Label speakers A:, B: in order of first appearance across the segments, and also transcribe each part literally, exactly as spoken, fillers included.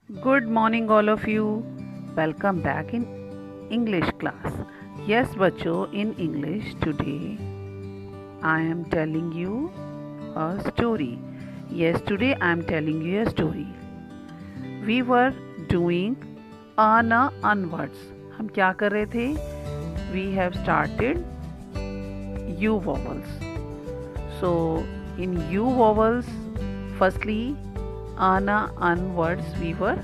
A: Good morning all of you. Welcome back in English class. Yes बच्चों, in English today I am telling you a story. Yes, today I am telling you a story. We were doing ana onwards. हम क्या कर रहे थे? We have started U vowels. So in U vowels, firstly ana onwards we were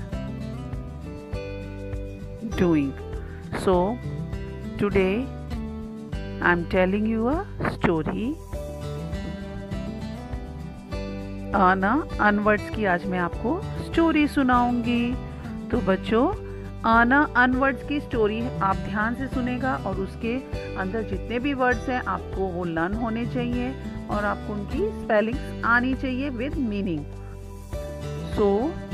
A: doing. So today I'm telling you a story. आना अनवर्ड्स की आज मैं आपको स्टोरी सुनाऊंगी. तो बच्चों, आना अनवर्ड्स की स्टोरी आप ध्यान से सुनेगा और उसके अंदर जितने भी वर्ड्स हैं आपको वो लर्न होने चाहिए और आपको उनकी स्पेलिंग्स आनी चाहिए विद मीनिंग. सो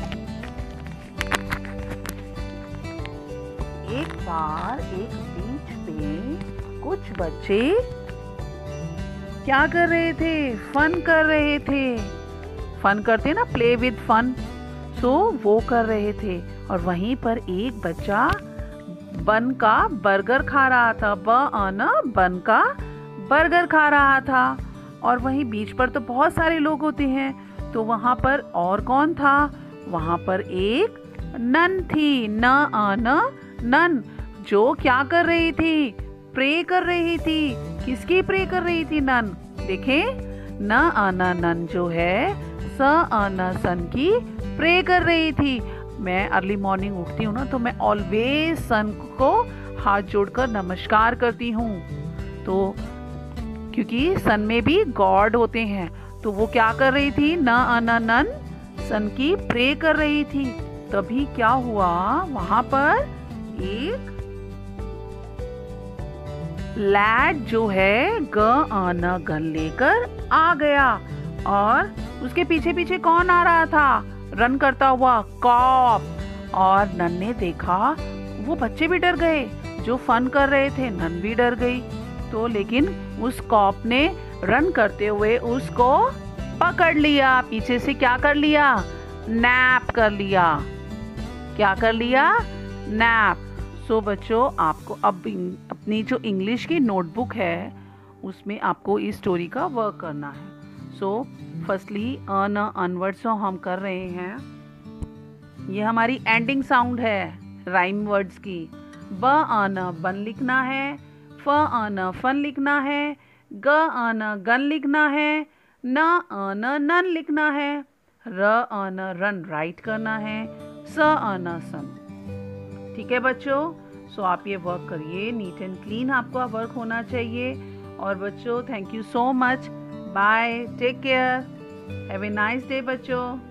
A: एक बार एक बीच पे कुछ बच्चे क्या कर रहे थे? फन कर रहे थे. फन करते ना, प्ले विद फन. सो वो कर रहे थे और वहीं पर एक बच्चा बन का बर्गर खा रहा था. ब आना बन का बर्गर खा रहा था. और वहीं बीच पर तो बहुत सारे लोग होते हैं. तो वहाँ पर और कौन था? वहाँ पर एक नन थी. न आना नन, जो क्या कर रही थी? प्रे कर रही थी. किसकी प्रे कर रही थी नन? देखें, न आना नन जो है स आना सन की प्रे कर रही थी. मैं अर्ली मॉर्निंग उठती हूँ ना, तो मैं ऑलवेज सन को हाथ जोड़कर नमस्कार करती हूँ. तो क्योंकि सन में भी गॉड होते हैं. तो वो क्या कर रही थी? न आना नन सन की प्रे कर रही थी. तभी क्या हुआ, वहां पर एक लैड जो है ग आना गन लेकर आ गया. और उसके पीछे पीछे कौन आ रहा था? रन करता हुआ कॉप. और नन ने देखा, वो बच्चे भी डर गए जो फन कर रहे थे. नन भी डर गई. तो लेकिन उस कॉप ने रन करते हुए उसको पकड़ लिया. पीछे से क्या कर लिया? नैप कर लिया. क्या कर लिया? नैप. सो बच्चों, आपको अब अपनी जो इंग्लिश की नोटबुक है उसमें आपको इस स्टोरी का वर्क करना है. सो फर्स्टली अन अनवर्ड्स हम कर रहे हैं. ये हमारी एंडिंग साउंड है राइम वर्ड्स की. ब आना बन लिखना है. फ आना फन लिखना है. ग आना गन लिखना है. न आना नन लिखना है. र आना रन राइट करना है. स आना सन. ठीक है बच्चों? सो आप ये वर्क करिए. नीट एंड क्लीन आपका वर्क होना चाहिए. और बच्चों, thank you so much. Bye, take care, have a nice day बच्चों.